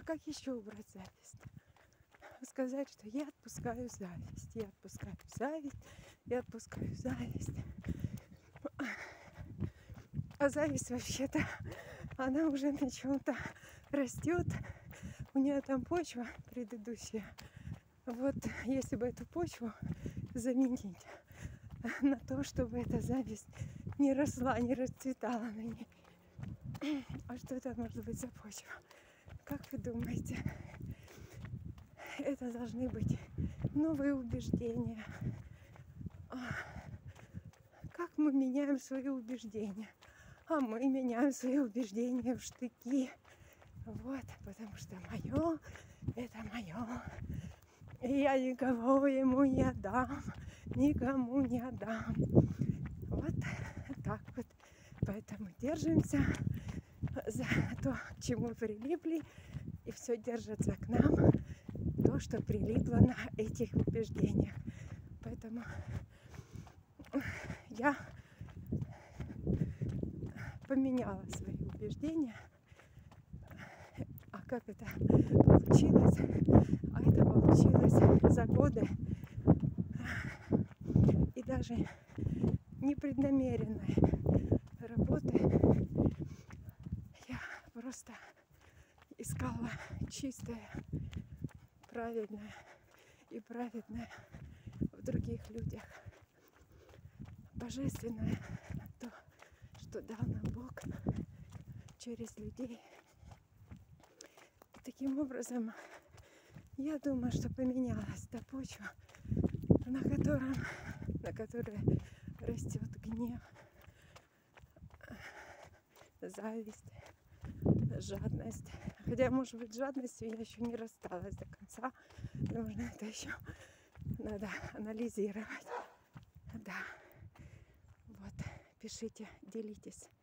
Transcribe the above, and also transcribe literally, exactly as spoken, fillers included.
как еще убрать зависть? Сказать, что я отпускаю зависть, я отпускаю зависть, я отпускаю зависть. А зависть вообще-то, она уже на чем-то растет. У нее там почва предыдущая. Вот если бы эту почву заменить на то, чтобы эта зависть не росла, не расцветала на ней. А что это может быть за почва? Как вы думаете? Это должны быть новые убеждения. Как мы меняем свои убеждения? А мы меняем свои убеждения в штыки. Вот, потому что мое, это мое. И я никого ему не отдам, никому не отдам. Вот так вот. Поэтому держимся за то, к чему прилипли, и все держится к нам, то, что прилипло на этих убеждениях. Поэтому я поменяла свои убеждения. А как это получилось? А это получилось за годы и даже непреднамеренной работы. Я просто искала чистое, правильное и праведное в других людях. Божественное, то, что дал нам Бог через людей. И таким образом, я думаю, что поменялась та почва, на котором, на которой растет гнев, зависть, жадность. Хотя, может быть, с жадностью я еще не рассталась до конца. Нужно это еще надо анализировать. Да. Вот, пишите, делитесь.